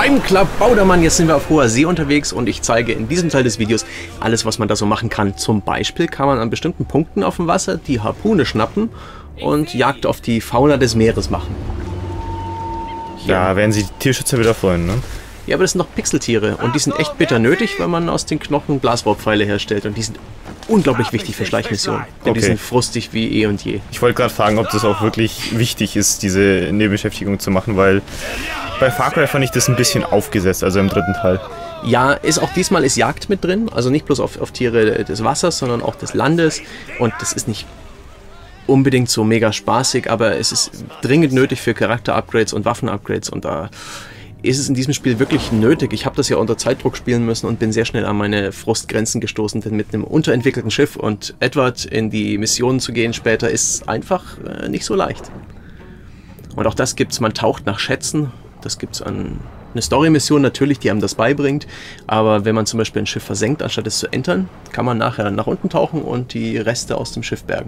beim Klabautermann. Jetzt sind wir auf hoher See unterwegs und ich zeige in diesem Teil des Videos alles, was man da so machen kann. Zum Beispiel kann man an bestimmten Punkten auf dem Wasser die Harpune schnappen und Jagd auf die Fauna des Meeres machen. Ja, werden sich die Tierschützer wieder freuen, ne? Ja, aber das sind doch Pixeltiere und die sind echt bitter nötig, weil man aus den Knochen Blasrohrpfeile herstellt und die sind unglaublich wichtig für Schleichmissionen, denn die sind frustig wie eh und je. Ich wollte gerade fragen, ob das auch wirklich wichtig ist, diese Nebenbeschäftigung zu machen, weil bei Far Cry fand ich das ein bisschen aufgesetzt, also im dritten Teil. Ja, auch diesmal ist Jagd mit drin, also nicht bloß auf Tiere des Wassers, sondern auch des Landes und das ist nicht unbedingt so mega spaßig, aber es ist dringend nötig für Charakter-Upgrades und Waffen-Upgrades und da ist es in diesem Spiel wirklich nötig. Ich habe das ja unter Zeitdruck spielen müssen und bin sehr schnell an meine Frustgrenzen gestoßen, denn mit einem unterentwickelten Schiff und Edward in die Missionen zu gehen später ist einfach nicht so leicht. Und auch das gibt's, man taucht nach Schätzen, das gibt's an eine Story-Mission natürlich, die einem das beibringt, aber wenn man zum Beispiel ein Schiff versenkt, anstatt es zu entern, kann man nachher nach unten tauchen und die Reste aus dem Schiff bergen.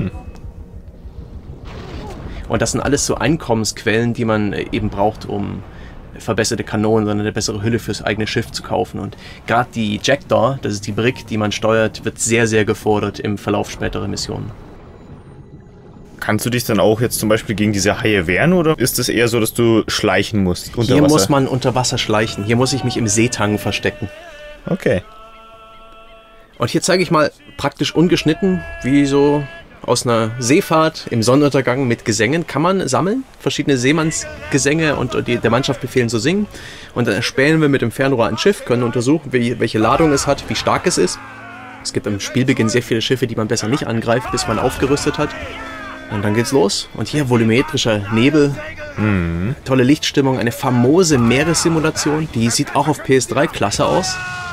Und das sind alles so Einkommensquellen, die man eben braucht, um verbesserte Kanonen, sondern eine bessere Hülle fürs eigene Schiff zu kaufen. Und gerade die Jackdaw, das ist die Brick, die man steuert, wird sehr, sehr gefordert im Verlauf späterer Missionen. Kannst du dich dann auch jetzt zum Beispiel gegen diese Haie wehren oder ist es eher so, dass du schleichen musst unter Hier Wasser? muss man unter Wasser schleichen. Hier muss ich mich im Seetang verstecken. Okay. Und hier zeige ich mal praktisch ungeschnitten, wie so aus einer Seefahrt im Sonnenuntergang mit Gesängen kann man sammeln. Verschiedene Seemannsgesänge und der Mannschaft befehlen zu singen. Und dann erspähen wir mit dem Fernrohr ein Schiff, können untersuchen, welche Ladung es hat, wie stark es ist. Es gibt am Spielbeginn sehr viele Schiffe, die man besser nicht angreift, bis man aufgerüstet hat. Und dann geht's los. Und hier volumetrischer Nebel, tolle Lichtstimmung, eine famose Meeressimulation. Die sieht auch auf PS3 klasse aus.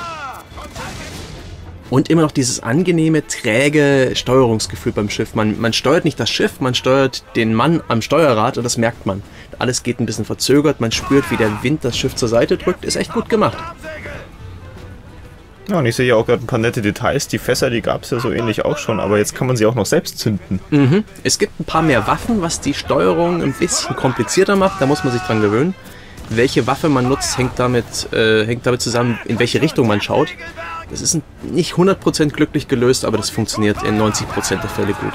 Und immer noch dieses angenehme, träge Steuerungsgefühl beim Schiff. Man steuert nicht das Schiff, man steuert den Mann am Steuerrad und das merkt man. Alles geht ein bisschen verzögert, man spürt, wie der Wind das Schiff zur Seite drückt. Ist echt gut gemacht. Ja, und ich sehe ja auch gerade ein paar nette Details. Die Fässer, die gab es ja so ähnlich auch schon, aber jetzt kann man sie auch noch selbst zünden. Es gibt ein paar mehr Waffen, was die Steuerung ein bisschen komplizierter macht. Da muss man sich dran gewöhnen. Welche Waffe man nutzt, hängt damit zusammen, in welche Richtung man schaut. Das ist nicht 100% glücklich gelöst, aber das funktioniert in 90% der Fälle gut.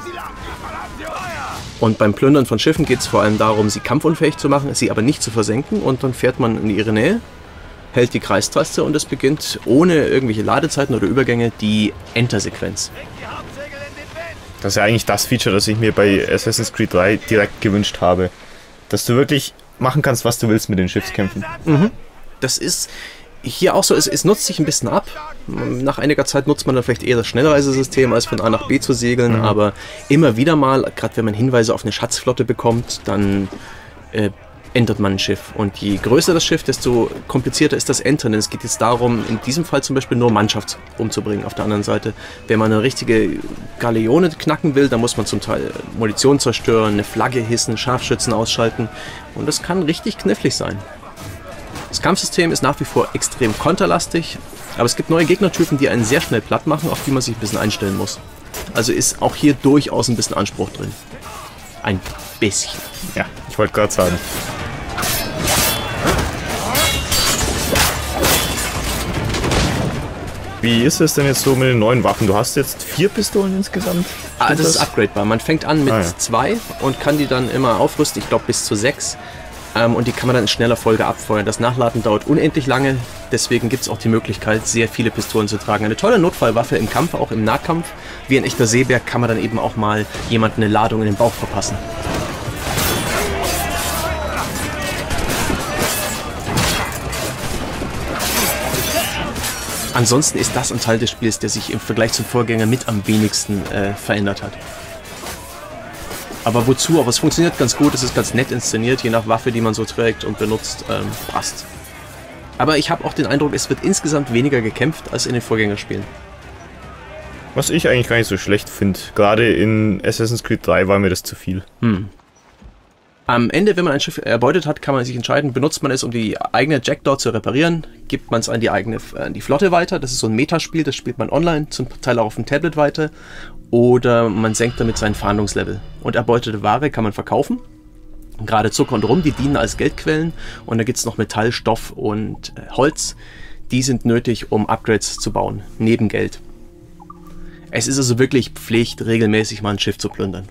Und beim Plündern von Schiffen geht es vor allem darum, sie kampfunfähig zu machen, sie aber nicht zu versenken. Und dann fährt man in ihre Nähe, hält die Kreistaste und es beginnt ohne irgendwelche Ladezeiten oder Übergänge die Enter-Sequenz. Das ist ja eigentlich das Feature, das ich mir bei Assassin's Creed 3 direkt gewünscht habe. Dass du wirklich machen kannst, was du willst mit den Schiffskämpfen. Das ist hier auch so, es nutzt sich ein bisschen ab. Nach einiger Zeit nutzt man dann vielleicht eher das Schnellreisesystem, als von A nach B zu segeln, aber immer wieder mal, gerade wenn man Hinweise auf eine Schatzflotte bekommt, dann entert man ein Schiff. Und je größer das Schiff, desto komplizierter ist das Entern. Denn es geht jetzt darum, in diesem Fall zum Beispiel nur Mannschaft umzubringen. Auf der anderen Seite, wenn man eine richtige Galeone knacken will, dann muss man zum Teil Munition zerstören, eine Flagge hissen, Scharfschützen ausschalten. Und das kann richtig knifflig sein. Das Kampfsystem ist nach wie vor extrem konterlastig, aber es gibt neue Gegnertypen, die einen sehr schnell platt machen, auf die man sich ein bisschen einstellen muss. Also ist auch hier durchaus ein bisschen Anspruch drin. Ein bisschen. Ja, ich wollte gerade sagen. Wie ist es denn jetzt so mit den neuen Waffen? Du hast jetzt 4 Pistolen insgesamt? Das ist upgradebar. Man fängt an mit 2 und kann die dann immer aufrüsten, ich glaube bis zu 6. Und die kann man dann in schneller Folge abfeuern. Das Nachladen dauert unendlich lange, deswegen gibt es auch die Möglichkeit, sehr viele Pistolen zu tragen. Eine tolle Notfallwaffe im Kampf, auch im Nahkampf. Wie ein echter Seebär kann man dann eben auch mal jemandem eine Ladung in den Bauch verpassen. Ansonsten ist das ein Teil des Spiels, der sich im Vergleich zum Vorgänger mit am wenigsten verändert hat. Aber wozu? Aber es funktioniert ganz gut, es ist ganz nett inszeniert, je nach Waffe, die man so trägt und benutzt, passt. Aber ich habe auch den Eindruck, es wird insgesamt weniger gekämpft als in den Vorgängerspielen. Was ich eigentlich gar nicht so schlecht finde. Gerade in Assassin's Creed 3 war mir das zu viel. Am Ende, wenn man ein Schiff erbeutet hat, kann man sich entscheiden, benutzt man es, um die eigene Jackdaw zu reparieren, gibt man es an die Flotte weiter, das ist so ein Metaspiel, das spielt man online, zum Teil auch auf dem Tablet weiter, oder man senkt damit sein Fahndungslevel. Und erbeutete Ware kann man verkaufen Gerade Zucker und Rum, die dienen als Geldquellen. Und da gibt es noch Metall, Stoff und Holz. Die sind nötig, um Upgrades zu bauen, neben Geld. Es ist also wirklich Pflicht, regelmäßig mal ein Schiff zu plündern.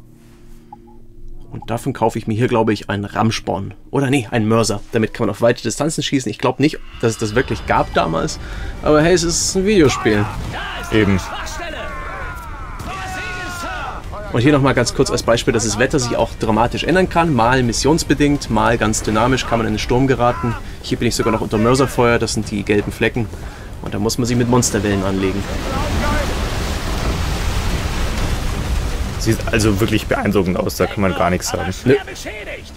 Und davon kaufe ich mir hier, glaube ich, einen Ramsporn. Oder nee, einen Mörser. Damit kann man auf weite Distanzen schießen. Ich glaube nicht, dass es das wirklich gab damals. Aber hey, es ist ein Videospiel. Eben. Und hier nochmal ganz kurz als Beispiel, dass das Wetter sich auch dramatisch ändern kann. Mal missionsbedingt, mal ganz dynamisch kann man in den Sturm geraten. Hier bin ich sogar noch unter Mörserfeuer, das sind die gelben Flecken. Und da muss man sich mit Monsterwellen anlegen. Sieht also wirklich beeindruckend aus, da kann man gar nichts sagen. Nö.